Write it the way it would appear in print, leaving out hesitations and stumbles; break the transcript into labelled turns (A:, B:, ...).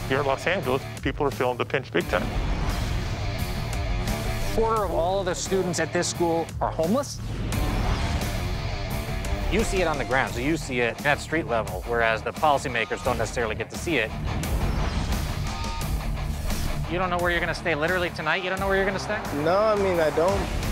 A: Here in Los Angeles, people are feeling the pinch big time.
B: Quarter of all of the students at this school are homeless. You see it on the ground, so you see it at street level, whereas the policymakers don't necessarily get to see it. You don't know where you're going to stay literally tonight? You don't know where you're going to stay?
C: No, I mean, I don't.